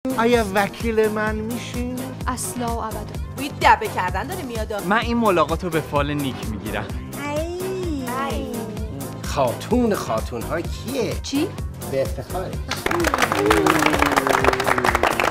آیا وکیل من میشین؟ اصلا و ابدا. بوی دبه کردن داره میاد. من این ملاقات رو به فال نیک میگیرم. خاتون ها کیه؟ چی؟ به افتخاره.